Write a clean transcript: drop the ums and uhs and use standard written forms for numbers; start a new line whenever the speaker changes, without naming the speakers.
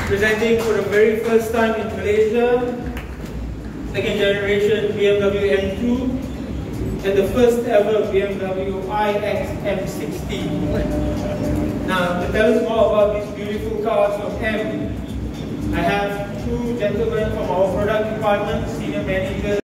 Presenting for the very first time in Malaysia, second generation BMW M2 and the first ever BMW iX M60. Now, to tell us more about these beautiful cars from M, I have two gentlemen from our product department, senior managers.